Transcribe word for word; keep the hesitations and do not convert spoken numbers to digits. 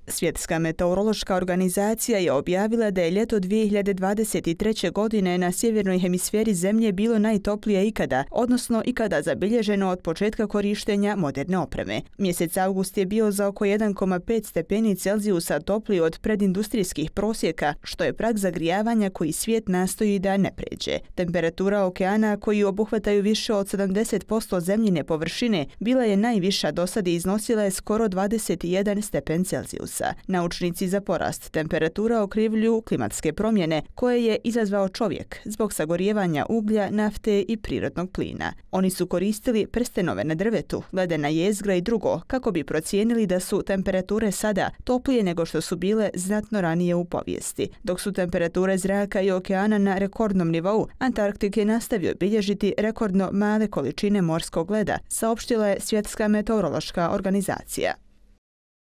Svjetska meteorološka organizacija je objavila da je ljeto dvije hiljade dvadeset treće. godine na sjevernoj hemisferi Zemlje bilo najtoplije ikada, odnosno ikada zabilježeno od početka korištenja moderne opreme. Mjesec avgust je bio za oko jedan zarez pet stepeni Celzijusa topliji od predindustrijskih prosjeka, što je prag zagrijavanja koji svijet nastoji da ne pređe. Temperatura okeana, koji obuhvataju više od sedamdeset posto zemljine površine, bila je najviša do sada i iznosila je skoro dvadeset jedan stepen Celzijusa. Naučnici za porast temperatura okrivljuju klimatske promjene koje je izazvao čovjek zbog sagorijevanja uglja, nafte i prirodnog plina. Oni su koristili prstenove na drvetu, ledena jezgra i drugo kako bi procijenili da su temperature sada toplije nego što su bile znatno ranije u povijesti. Dok su temperature zraka i okeana na rekordnom nivou, Antarktik je nastavio bilježiti rekordno male količine morskog leda, saopštila je Svjetska meteorološka organizacija.